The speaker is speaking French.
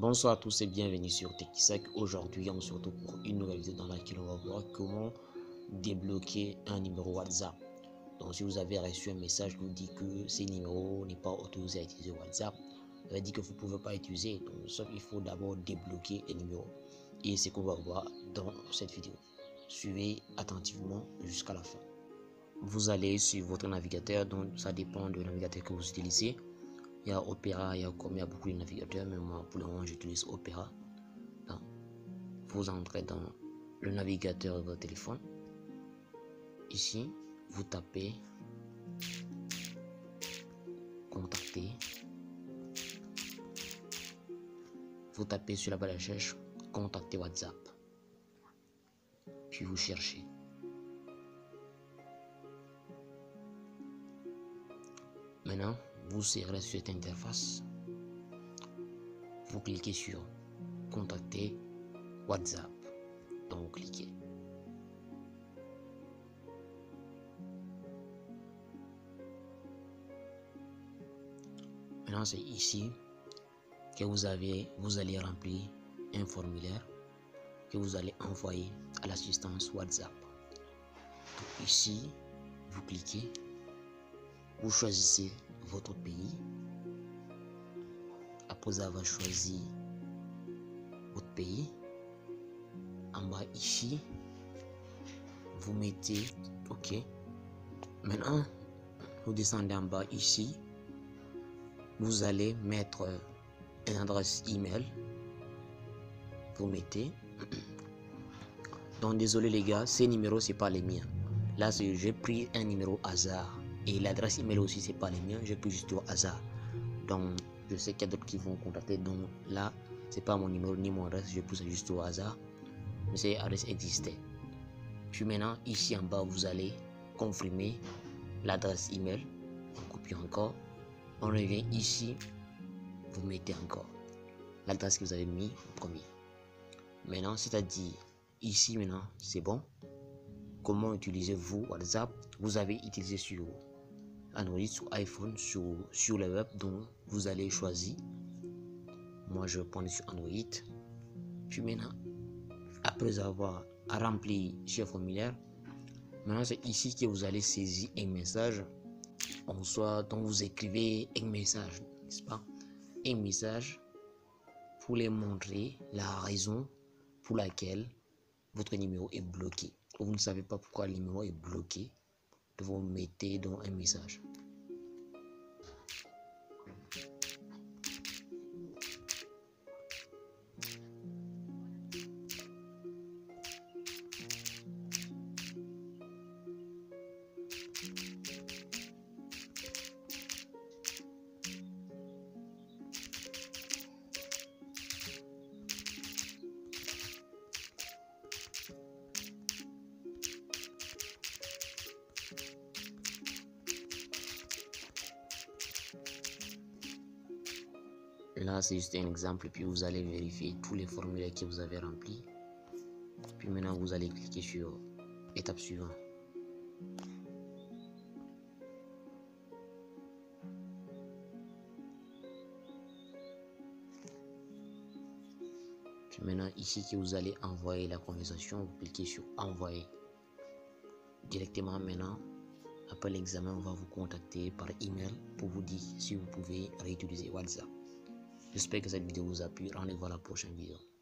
Bonsoir à tous et bienvenue sur TechIsac. Aujourd'hui, on se retrouve pour une nouvelle vidéo dans laquelle on va voir comment débloquer un numéro WhatsApp. Donc, si vous avez reçu un message qui vous dit que ce numéro n'est pas autorisé à utiliser WhatsApp, ça veut dire que vous ne pouvez pas utiliser. Donc, sauf il faut d'abord débloquer le numéro. Et c'est ce qu'on va voir dans cette vidéo. Suivez attentivement jusqu'à la fin. Vous allez sur votre navigateur, donc ça dépend du navigateur que vous utilisez. Il y a Opera, il y a beaucoup de navigateurs, mais moi pour le moment j'utilise Opera. Donc, vous entrez dans le navigateur de votre téléphone. Ici, vous tapez contacter. Vous tapez sur la barre de recherche contacter WhatsApp. Puis vous cherchez. Maintenant, vous serez sur cette interface. Vous cliquez sur contacter WhatsApp. Donc vous cliquez. Maintenant, c'est ici que vous allez remplir un formulaire que vous allez envoyer à l'assistance WhatsApp. Donc ici, vous cliquez, vous choisissez votre pays. Après avoir choisi votre pays, en bas ici, vous mettez OK. Maintenant, vous descendez en bas ici, vous allez mettre une adresse email. Vous mettez. Donc désolé les gars, ces numéros c'est pas les miens. Là j'ai pris un numéro hasard et l'adresse email aussi c'est pas les miens. J'ai pris juste au hasard. Donc je sais qu'il y a d'autres qui vont contacter. Donc là c'est pas mon numéro ni mon adresse. Je pousse juste au hasard. Mais cette adresse existait. Puis maintenant ici en bas vous allez confirmer l'adresse email. On copie encore. On revient ici. Vous mettez encore l'adresse que vous avez mis en premier. Maintenant, c'est-à-dire ici maintenant, c'est bon. Comment utilisez-vous WhatsApp? Vous avez utilisé sur Android, sur iPhone, sur le web. Donc, vous allez choisir. Moi, je vais prendre sur Android. Puis maintenant, après avoir rempli ce formulaire, maintenant c'est ici que vous allez saisir un message. Donc, vous écrivez un message, n'est-ce pas? Un message pour les montrer la raison pour laquelle votre numéro est bloqué. Vous ne savez pas pourquoi le numéro est bloqué. Vous mettez dans un message. Là, c'est juste un exemple, puis vous allez vérifier tous les formulaires que vous avez remplis. Puis maintenant, vous allez cliquer sur étape suivante. Puis maintenant, ici que vous allez envoyer la conversation, vous cliquez sur envoyer. Directement maintenant, après l'examen, on va vous contacter par email pour vous dire si vous pouvez réutiliser WhatsApp. J'espère que cette vidéo vous a plu. Rendez-vous à la prochaine vidéo.